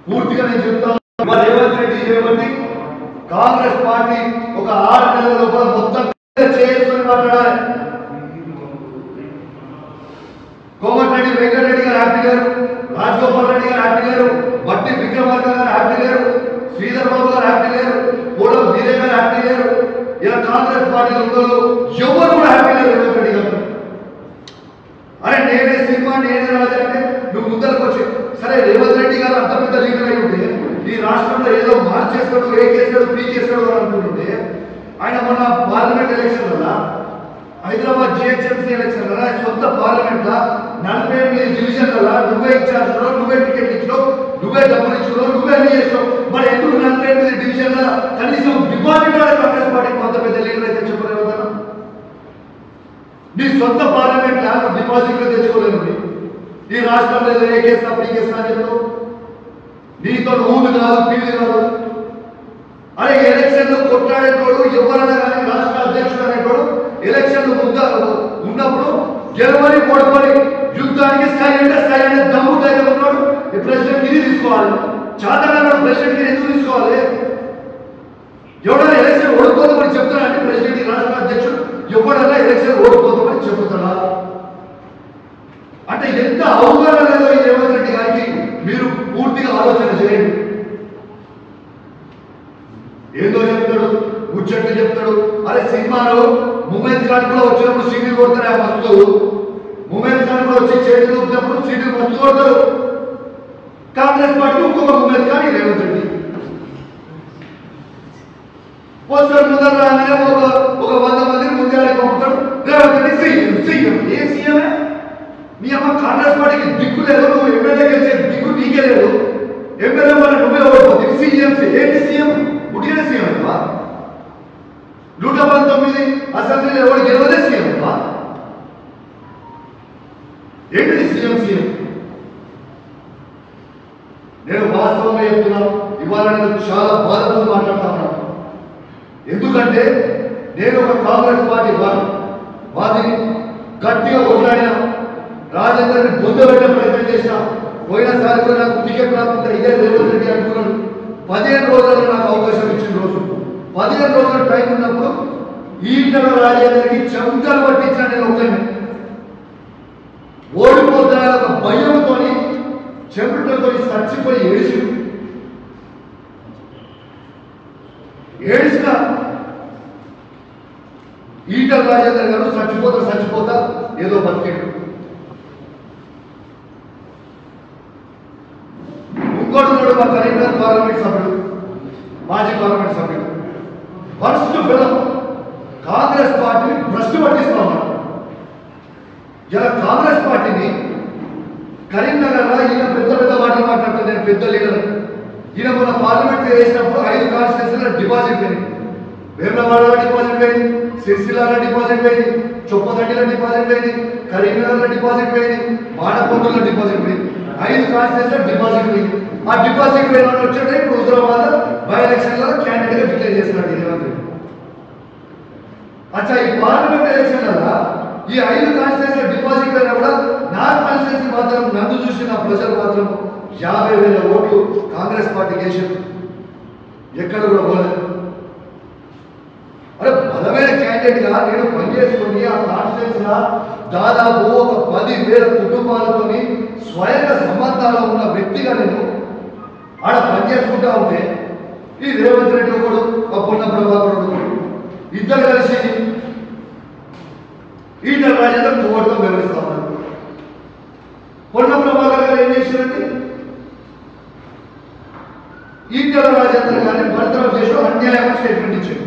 పూర్తిగా నేను చెప్తాను రేవంత్ రెడ్డి చేయబట్టి కాంగ్రెస్ పార్టీ ఒక 6 నెలల లోపల మొత్తం చేసుకొని మాట్లాడాలి. కోమటిరెడ్డి వెంకటరెడ్డి గారు హ్యాపీ లేరు, రాజగోపాల్ రెడ్డి గారు హ్యాపీ లేరు, బట్టి విక్రమార్క గారు హ్యాపీ లేరు, శ్రీధర్ బాబు గారు హ్యాపీ లేరు, పూలం వీరే గారు హ్యాపీ లేరు. ఇలా కాంగ్రెస్ పార్టీ ఎవరు కూడా హ్యాపీ లేరు రేవంత్ రెడ్డి గారు. అరే నేనే సినిమా నేనే రాజా అంటే నువ్వు ముందరకు వచ్చి సరే రేవంత్ రెడ్డి గారు అంత పెద్ద లీడర్ అయి ఉంటే ఈ రాష్ట్రంలో ఏదో మార్చేస్తాడు ఏ చేస్తాడు పీ చేస్తాడు అని అనుకుంటుంటే ఆయన మొన్న పార్లమెంట్ ఎలక్షన్ వల్ల హైదరాబాద్ జిహెచ్ఎంసీ ఎలక్షన్ వల్ల సొంత పార్లమెంట్ లా 48 డివిజన్ల నువ్వే ఇన్ఛార్జ్ నువ్వే టికెట్ ఇచ్చినావు నువ్వే డబ్బులు ఇచ్చినావు నువ్వే అన్ని చేసినావు. మరి ఎందుకు 48 డివిజన్ల కనీసం డిపాజిట్ కాంగ్రెస్ పార్టీకి కొంత పెద్ద లీడర్ అయితే చెప్పలేవు కదా. నీ సొంత పార్లమెంట్ లా డిపాజిట్లు తెచ్చుకోలేను ఈ రాష్ట్రంలో ఏదో ఏ కేసు పీ కేసు అని చెప్తావు. నీతో ఊళ్ళు కాదు పీలు కాదు. అరే ఎలక్షన్ లో కొట్లాడేటోడు ఎవరైనా కానీ రాష్ట్ర అధ్యక్షుడు అనేటోడు ఎలక్షన్ ఉన్నప్పుడు గెలవని పొడవని యుద్ధానికి సైలెంట్ దమ్ము ధైర్యం ఉన్నాడు ఈ ప్రెసిడెంట్ గిరి తీసుకోవాలి. చాతగా ప్రెసిడెంట్ గిరి ఎందుకు తీసుకోవాలి? ఎవడైనా ఎలక్షన్ ఓడిపోతామని చెప్తాడంటే ప్రెసిడెంట్ రాష్ట్ర అధ్యక్షుడు ఎవడైనా ఎలక్షన్ ఓడిపోతామని చెబుతాడా? అంటే ఎంత అవగాహన లేదో ఈ రేవంత్ రెడ్డి గారికి మీరు పూర్తిగా ఆలోచన చేయండి. ఏదో చెప్తాడు ముచ్చట్లు చెప్తాడు. అరే సినిమాలో ముమేద్ ఖాన్ కూడా వచ్చినప్పుడు సీట్లు కొడతారు ఆ మస్తు. ముమేద్ ఖాన్ కూడా వచ్చి చేతులు వచ్చినప్పుడు సీట్లు మస్తు కొడతారు. కాంగ్రెస్ పార్టీ ఇంకొక ముమేద్ ఖాన్ రేవంత్ రెడ్డి పోస్టర్ ముందర రాగానే ఒక 100 మందిని ముందే పంపుతాడు. రేవంత్ రెడ్డి సీఎం ఏ సీఎమే? మీ అమ్మ కాంగ్రెస్ పార్టీకి దిక్కు లేదు. నువ్వు ఎమ్మెల్యే గెలిచే దిక్కు నీకే లేదు. ఎమ్మెల్యే వల్ల నువ్వే ఓడిపోతుంది. సీఎం ఏంటి సీఎం? పుట్టిన సీఎం అమ్మా 119 అసెంబ్లీలో ఎవరు గెలవదే సీఎం అమ్మా. ఏంటి సీఎం? నేను వాస్తవంగా చెప్తున్నాను. ఇవాళ నేను చాలా బాధతో మాట్లాడుతా ఉన్నాను. ఎందుకంటే నేను ఒక కాంగ్రెస్ పార్టీ వాదిని గట్టిగా కొట్లాడినా రాజేందర్ని బొందబెట్టే ప్రయత్నం చేసిన. పోయినసారి కూడా నాకు టికెట్ రాకుండా ఇదే రేవంత్ రెడ్డి అనుకున్నాడు. 15 రోజులు నాకు అవకాశం ఇచ్చిన రోజు 15 రోజుల టైం ఉన్నప్పుడు ఈటల రాజేందర్కి చెంతలు పట్టించిన నేను ఒకరిని ఓడిపోతున్న ఒక భయంతో చెమటతో చచ్చిపోయి ఏడిసిన ఈటల రాజేందర్ గారు చచ్చిపోతా ఏదో బతికేడు. ఇంకోటి మా కరీంనగర్ పార్లమెంట్ సభ్యుడు మాజీ పార్లమెంట్ సభ్యుడు ఫస్ట్ ఫిలం కాంగ్రెస్ పార్టీని భ్రష్టు పట్టిస్తా ఉన్నాడు. ఇలా కాంగ్రెస్ పార్టీని కరీంనగర్ లో ఈయన పెద్ద మాటలు మాట్లాడుతుంది. నేను పెద్ద లీడర్. ఈయన మన పార్లమెంట్ వేసినప్పుడు 5 కాన్స్టిట్యూన్సీలో డిపాజిట్ పోయింది. వేములవాడలో డిపాజిట్ పోయింది, సిరిసిల్లాలో డిపాజిట్ పోయింది, చొప్పదండిలో డిపాజిట్ పోయింది, కరీంనగర్లో డిపాజిట్ పోయింది, మాడకొండలో డిపాజిట్ పోయింది. 5 కాన్స్టిట్యూన్సీలో డిపాజిట్ పోయింది. ఆ డిపాజిట్ పోయిన వాళ్ళు వచ్చాడు. ఇప్పుడు హుజరాబాద్ బై ఎలక్షన్ లో క్యాండిడేట్ గా డిక్లేర్ చేస్తున్నాడు రేవంత్ రెడ్డి. అచ్చా ఈ పార్లమెంట్ ఎలక్షన్ వల్ల ఈ 5 కాన్స్టిట్యూన్సీలో డిపాజిట్ పోయినా కూడా నా కాన్స్టిట్యూన్సీ మాత్రం నన్ను చూసిన ప్రజలు మాత్రం 50,000 ఓట్లు కాంగ్రెస్ పార్టీకి వేసారు. ఎక్కడ కూడా పోలేదు. అరే బలమైన క్యాండిడేట్ గా నేను పనిచేసుకుని ఆ కాన్స్టిట్యూన్సీలో దాదాపు ఒక 10,000 కుటుంబాలతో స్వయంగా సంబంధాలు ఉన్న వ్యక్తిగా నేను ఆడ పనిచేసుకుంటా ఉంటే ఈ రేవంత్ రెడ్డి ఒకడు ఆ పొన్న ప్రభాకరుడు ఇద్దరు కలిసి ఈటల రాజేందర్ కోర్టులో వివరిస్తా ఉన్నారు. పొన్న ప్రభాకర్ గారు ఏం చేశారంటే ఈటల రాజేందర్ గారిని బర్తరఫ్ చేసి అన్యాయంగా స్టేట్మెంట్ ఇచ్చాడు.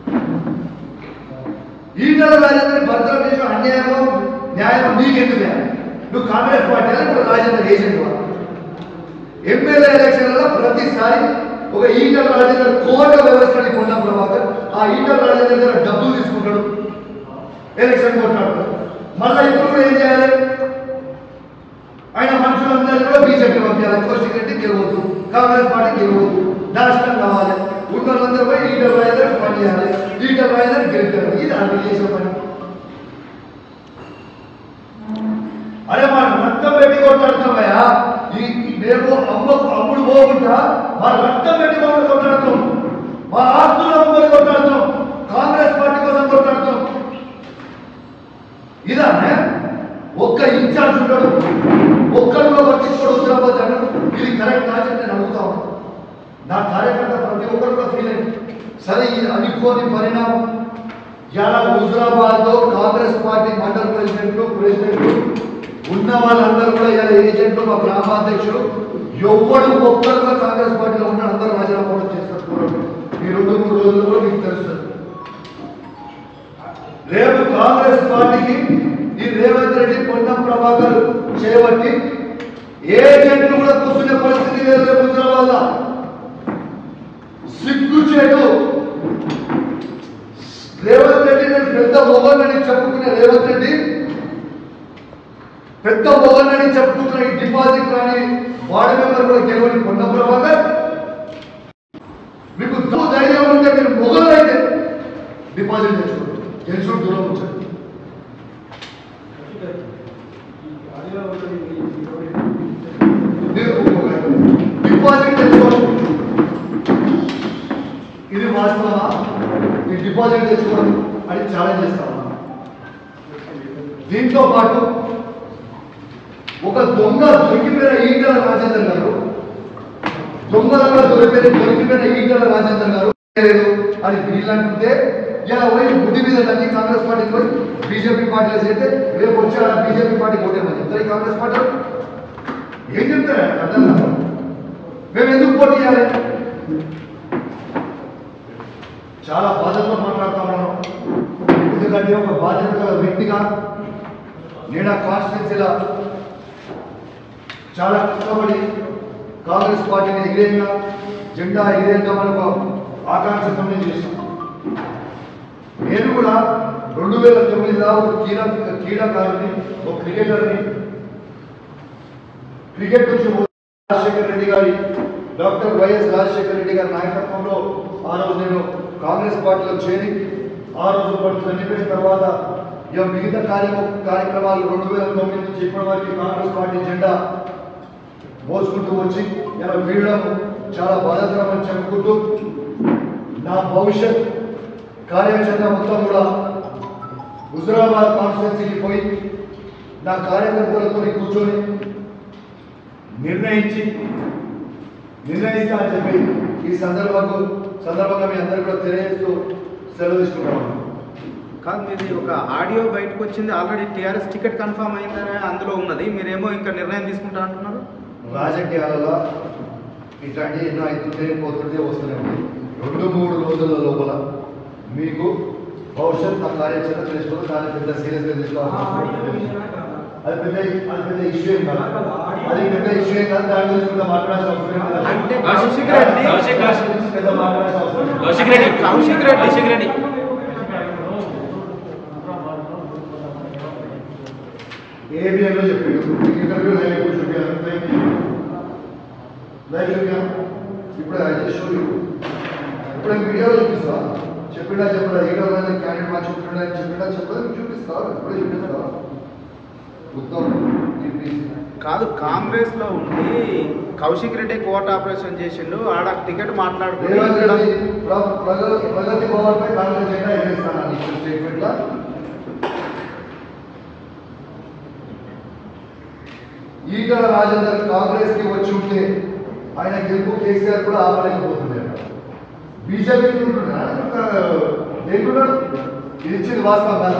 ఈటల రాజేందర్ బర్తరఫ్ చేసి అన్యాయంగా న్యాయం నీకెందుకు? నువ్వు కాంగ్రెస్ పార్టీ ఇప్పుడు రాజేందర్ ఏజెంట్ వా ఎమ్మెల్యే ఎలక్షన్లలో ప్రతిసారి ఒక ఈటల రాజేందర్ కోర్టు వ్యవస్థని పొన్న ప్రభాకర్ ఆ ఈటల రాజేందర్ దగ్గర డబ్బులు తీసుకుంటాడు, ఎలక్షన్ కొట్టాడు. మళ్ళీ ఇప్పుడు కూడా ఏం చేయాలి? ఆయన మనుషులందరూ కూడా బీజేపీ పంపించాలి. కోర్టు రెడ్డి గెలవద్దు, కాంగ్రెస్ పార్టీ గెలవద్దు, నాశనం కావాలి. ఉన్న వాళ్ళందరూ పోయి ఈటల రాజేందర్ పని చేయాలి, ఈటల రాజేందర్ గెలుతారు. ఇది అర్థం చేసే పని. అరే మా రక్తం పెట్టి కొట్లాడుతున్నాయా? మేము అమ్ముడు పోకుండా మా రక్తం పెట్టి మమ్మల్ని కొట్లాడుతాం, మా ఆస్తులు అమ్ముకొని కొట్లాడుతాం, కాంగ్రెస్ పార్టీ కోసం కొట్లాడుతాం. ఇదానే ఒక్క ఇన్ఛార్జ్ ఉంటాడు, ఒక్కరు పట్టించుకోడు హుజరాబాద్ అన్నాడు. ఇది కరెక్ట్ కాదు నేను అడుగుతా ఉన్నాను. నా కార్యకర్త ప్రతి ఒక్కరు కూడా ఫీల్ అయింది. సరే ఇది అనుకోని పరిణామం. ఇలా హుజరాబాద్లో కాంగ్రెస్ పార్టీ మండల ప్రెసిడెంట్లు ఉన్న వాళ్ళందరూ కూడా ఇలా ఏజెంట్లు, మా గ్రామాధ్యక్షులు ఎవ్వడు ఒక్కరు కూడా కాంగ్రెస్ పార్టీలో ఉన్న అందరూ రాజీనామా చేస్తున్నారు. ఈ 2-3 రోజుల్లో మీకు తెలుస్తుంది. రేపు కాంగ్రెస్ పార్టీకి ఈ రేవంత్ రెడ్డి, పొన్నం ప్రభాకర్ చేయబట్టి ఏజెంట్లు కూడా కూర్చునే పరిస్థితి లేదు. రేపు హుజరాబాద్లో సిగ్గు చేయడు. రేవంత్ రెడ్డి నేను పెద్ద మొగన్నని చెప్పుకునే రేవంత్ రెడ్డి, పెద్ద మొగన్నని చెప్పుకుంటున్న ఈ డిపాజిట్ కానీ వార్డు మెంబర్ కూడా గెలవని పొన్నం ప్రభాకర్, మీకు ధైర్యం ఉంటే మీరు మొగలు అయితే డిపాజిట్ తెచ్చుకోండి, గెలుచుడు దూరం వచ్చాడు. డిపాజిట్ తెచ్చుకోండి. ఇది వాస్తవా? ఈ డిపాజిట్ తెచ్చుకోండి అని ఛాలెంజ్ చేస్తామా? దీంతో పాటు ఒక దొంగ దొరికిపోయిన ఈటల రాజేందర్ గారు, దొంగలుగా దొరికిపోయిన ఈటల రాజేందర్ గారు అని వీళ్ళంటుంటే ఇలా పోయి గుడి మీద తగ్గి కాంగ్రెస్ పార్టీకి పోయి బీజేపీ పార్టీలో చేస్తే రేపు వచ్చి ఆ బీజేపీ పార్టీ ఓటేమని చెప్తారు. ఈ కాంగ్రెస్ పార్టీ ఏం చెప్తారు? అర్థం కాదు. మేము ఎందుకు పోటీ చేయాలి? చాలా బాధ్యతతో మాట్లాడుతున్నాను. ఎందుకంటే ఒక బాధ్యత గల వ్యక్తిగా నేను ఆ కాన్స్టిట్యున్సీలో చాలా కష్టపడి కాంగ్రెస్ పార్టీని ఎగిరేగా, జెండా ఎగిరేగా మనకు ఆకాంక్షతో చేస్తాం. నేను కూడా 2009లో ఒక క్రీడాకారుని, ఒక క్రికెటర్ని, క్రికెట్ నుంచి రాజశేఖర రెడ్డి గారి, డాక్టర్ వైఎస్ రాజశేఖర రెడ్డి గారి నాయకత్వంలో ఆ రోజు నేను కాంగ్రెస్ పార్టీలో చేరి ఆ రోజు పాటు చనిపోయిన తర్వాత ఇక మిగతా కార్యక్రమాలు 2009 నుంచి ఇప్పటి వరకు కాంగ్రెస్ పార్టీ జెండా మోసుకుంటూ వచ్చి ఇలా వీడడం చాలా బాధాకరమని చెప్పుకుంటూ నా భవిష్యత్ కార్యాచరణ మొత్తం కూడా హుజరాబాద్ కాన్స్టిట్యున్సీకి పోయి నా కార్యకర్తలతో కూర్చొని నిర్ణయిస్తా అని చెప్పి ఈ సందర్భంగా మీ అందరూ కూడా తెలియజేస్తూ సెలవు తీసుకుంటాము. కాదు, మీది ఒక ఆడియో బయటకు వచ్చింది, ఆల్రెడీ టీఆర్ఎస్ టికెట్ కన్ఫర్మ్ అయిందని అందులో ఉన్నది, మీరేమో ఇంకా నిర్ణయం తీసుకుంటా అంటున్నారు. రాజకీయాలలో ఇట్లాంటి ఎన్నో అవుతుంటే పోతుంటే వస్తూనే ఉంది. 2-3 రోజుల లోపల మీకు భవిష్యత్ నా కార్యాచరణ తెలుసుకోవాలి. దాన్ని పెద్ద సీరియస్గా తీసుకోవాలి. అది పెద్ద ఇష్యూ ఏం కాదు. అది పెద్ద ఇష్యూ ఏం కాదు. దాని గురించి కూడా మాట్లాడాల్సిన అవసరం లేదు. ఏబిఎన్లో చెప్పాడు ఇంటర్వ్యూ లైవ్ చూపించాను. ఇప్పుడు ఇప్పుడు మీడియాలో చూపిస్తా. చెప్పినా ఈడో క్యాండిడేట్ మార్చి చెప్పినా చూపిస్తా. ఇప్పుడే చూపిస్తా. కాదు, కాంగ్రెస్ లో ఉండి కౌశిక్ రెడ్డి కోర్టు ఆపరేషన్ చేసిండు, ఆడ టికెట్ మాట్లాడుకుని ప్రగతి భవన్ పై కాంగ్రెస్ జెండా ఎగరేస్తాను స్టేట్మెంట్ లా. ఈటల రాజేందర్ కాంగ్రెస్ కి వచ్చి ఉంటే ఆయన గెలుపు కేసీఆర్ కూడా ఆపలేకపోతున్నాడు. బీజేపీ ఏంటున్నాడు? ఇది ఇచ్చింది వాస్తవం కదా.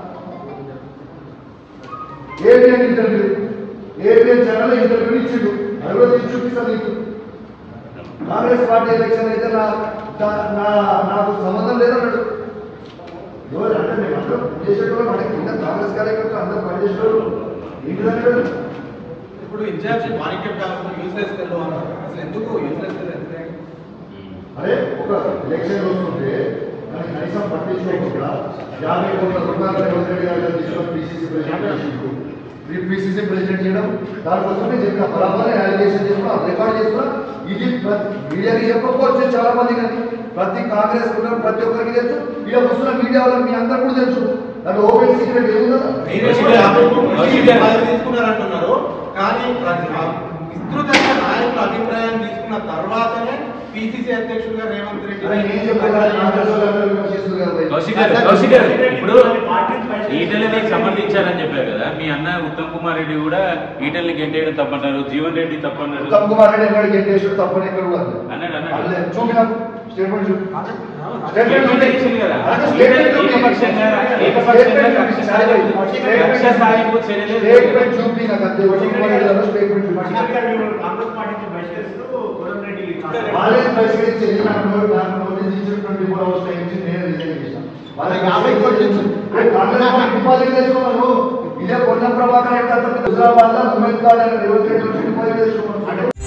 ABN interview, ABN channel interview ఇచ్చిండు. అది కూడా తీసి చూపిస్తాను నీకు. కాంగ్రెస్ పార్టీ ఎలక్షన్ అయితే నాకు సంబంధం లేదన్నాడు. ఎవరు అంటే మేము అందరం పనిచేసేటోళ్ళు, మన కింద కాంగ్రెస్ కార్యకర్తలు అందరూ పనిచేసేవాళ్ళు. ఏంటిదన్నాడు? ఇప్పుడు ఇన్ఛార్జ్ మాణిక్యం కాకుండా యూస్లెస్ తెలు అన్నారు. అసలు ఎందుకు యూస్లెస్ అరే ఒక ఎలక్షన్ వస్తుంటే దానికి కనీసం పట్టించుకోకుండా 50 కోట్ల రూపాయలు తీసుకొని పిసిసి ప్రెసిడెంట్ చేయడం, దానికోసమే చెప్పిన బరాబర్ అలిగేషన్ చేసుకున్నా, రికార్డ్ చేసుకున్నా. ఇది మీడియాకి చెప్పకపోవచ్చు చాలా మంది, కానీ ప్రతి కాంగ్రెస్ ప్రతి ఒక్కరికి తెలుసు. ఇలా వస్తున్న మీడియా వాళ్ళకి మీ అందరూ కూడా తెలుసు. దాంట్లో ఓపెన్ సీక్రెట్ తీసుకున్నారంటున్నారు. కానీ విస్తృతంగా స్థానికుల అభిప్రాయాన్ని తీసుకున్న తర్వాతనే పిసిసి అధ్యక్షుడిగా రేవంత్ రెడ్డి కౌశిక్ గారు ఇప్పుడు ఈటెలని సమర్థించారని చెప్పారు కదా, మీ అన్న ఉత్తమ్ కుమార్ రెడ్డి కూడా ఈటెల్ని గెంటేయడం తప్పన్నారు, జీవన్ రెడ్డి తప్పన్నారు. ఉత్తమ్ కుమార్ రెడ్డి ఎక్కడ గెంటేసాడు తప్పని ఎక్కడ కూడా అన్నాడు చూపినా స్టేట్మెంట్ చూపి చూపి నాకు అంతే స్టేట్మెంట్ వాళ్ళే బహిష్కరించేది నాకు నోటీస్ ఇచ్చినటువంటి 24 hours టైం ఇచ్చి నేను రిజైన్ చేశాను. వాళ్ళకి 50 కోట్లు డిపాజిట్ చేసుకోమను. ఇదే పొన్న ప్రభాకర్ హుజరాబాద్ లో women card Revanth Reddy deposit చేసుకోమను.